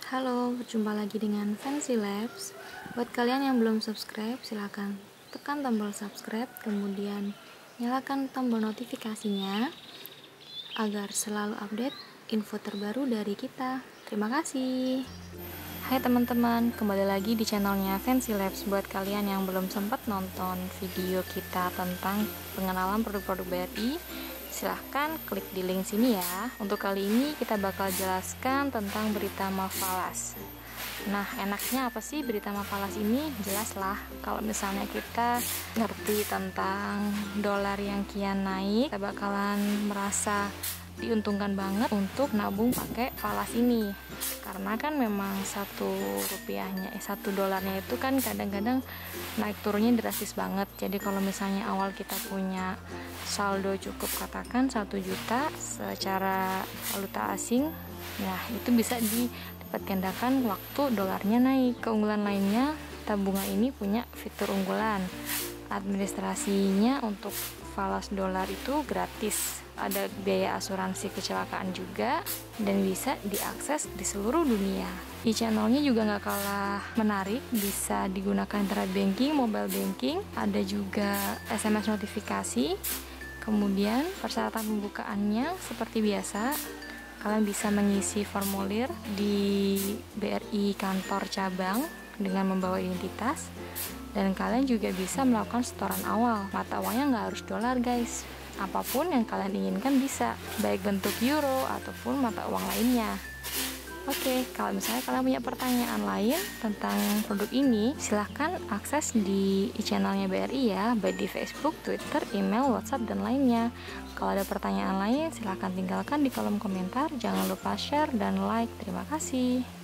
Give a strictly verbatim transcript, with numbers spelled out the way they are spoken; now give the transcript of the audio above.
Halo, berjumpa lagi dengan Fancy Labs. Buat kalian yang belum subscribe, silahkan tekan tombol subscribe, kemudian nyalakan tombol notifikasinya agar selalu update info terbaru dari kita. Terima kasih. Hai teman-teman, kembali lagi di channelnya Fancy Labs. Buat kalian yang belum sempat nonton video kita tentang pengenalan produk-produk B R I, silahkan klik di link sini ya. Untuk kali ini kita bakal jelaskan tentang berita Mavalas. Nah, enaknya apa sih berita Mavalas ini? Jelas lah, kalau misalnya kita ngerti tentang dolar yang kian naik, kita bakalan merasa diuntungkan banget untuk nabung pakai falas ini, karena kan memang satu rupiahnya eh satu dolarnya itu kan kadang-kadang naik turunnya drastis banget. Jadi kalau misalnya awal kita punya saldo cukup katakan satu juta secara valuta asing, nah itu bisa dilipat gandakan waktu dolarnya naik. Keunggulan lainnya, tabungan ini punya fitur unggulan, administrasinya untuk falas dolar itu gratis, ada biaya asuransi kecelakaan juga, dan bisa diakses di seluruh dunia. Di channelnya juga nggak kalah menarik, bisa digunakan internet banking, mobile banking, ada juga S M S notifikasi. Kemudian persyaratan pembukaannya seperti biasa, kalian bisa mengisi formulir di B R I kantor cabang dengan membawa identitas, dan kalian juga bisa melakukan setoran awal. Mata uangnya nggak harus dolar guys, apapun yang kalian inginkan bisa, baik bentuk euro ataupun mata uang lainnya. Oke, kalau misalnya kalian punya pertanyaan lain tentang produk ini, silahkan akses di channelnya B R I ya, baik di Facebook, Twitter, email, WhatsApp, dan lainnya. Kalau ada pertanyaan lain, silahkan tinggalkan di kolom komentar. Jangan lupa share dan like. Terima kasih.